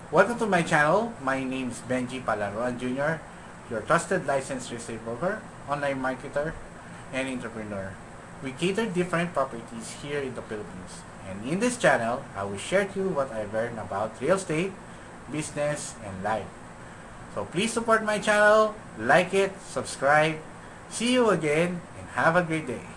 Welcome to my channel. My name is Benji Palaruan Jr., your trusted licensed real estate broker, online marketer, and entrepreneur. We cater different properties here in the Philippines. And in this channel, I will share to you what I learned about real estate, business, and life. So please support my channel, like it, subscribe. See you again, and have a great day.